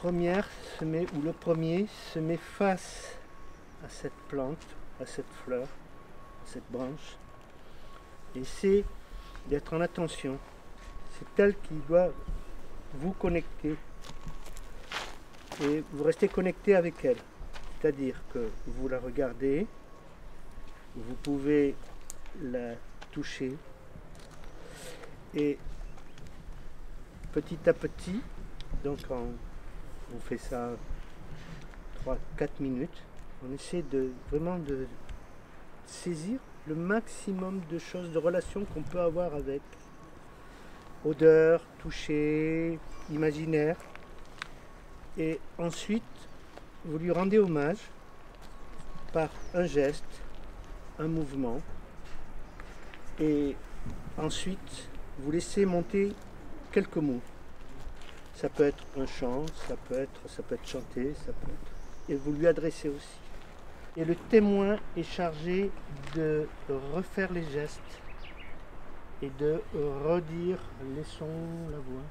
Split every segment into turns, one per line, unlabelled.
première se met, ou le premier se met face à cette plante, à cette fleur, à cette branche. Et c'est d'être en attention. C'est elle qui doit vous connecter. Et vous restez connecté avec elle. C'est-à-dire que vous la regardez, vous pouvez la toucher et petit à petit, donc on fait ça 3-4 minutes, on essaie vraiment de saisir le maximum de choses, de relations qu'on peut avoir avec. Odeur, toucher, imaginaire. Et ensuite, vous lui rendez hommage par un geste, un mouvement. Et ensuite, vous laissez monter quelques mots. Ça peut être un chant, ça peut être chanté, ça peut être... Et vous lui adressez aussi. Et le témoin est chargé de refaire les gestes et de redire les sons, la voix.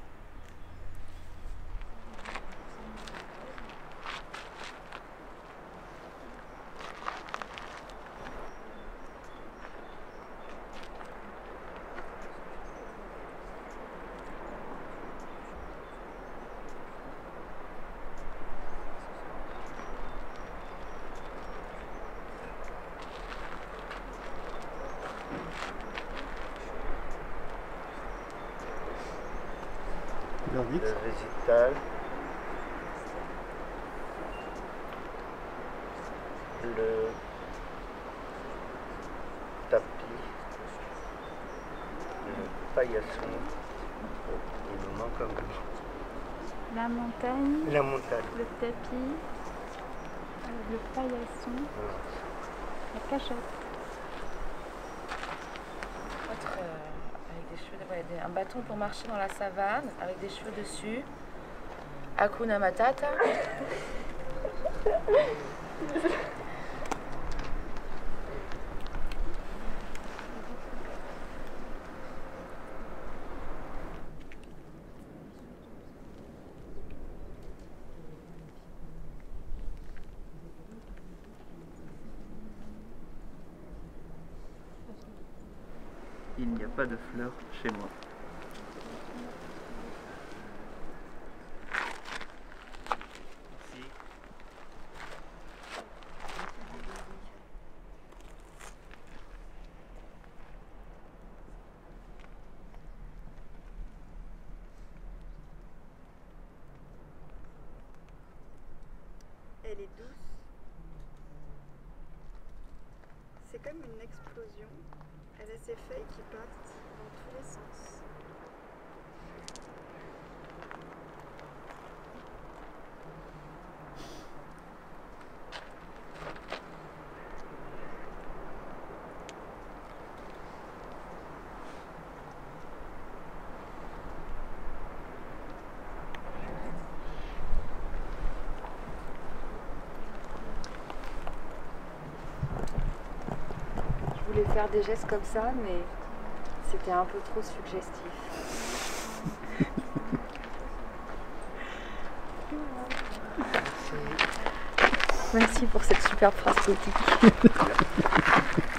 Le végétal, le tapis, le paillasson, il me manque un mot.
La montagne,
La montagne,
le tapis, le paillasson,
voilà.
la cachette.
Avec des cheveux, un bâton pour marcher dans la savane, avec des cheveux dessus. Hakuna Matata.
Il n'y a pas de fleurs chez moi. Ici.
Elle est douce. C'est comme une explosion. Elle a ses feuilles qui partent dans tous les sens.
Je voulais faire des gestes comme ça, mais c'était un peu trop suggestif. Merci pour cette superbe phrase poétique.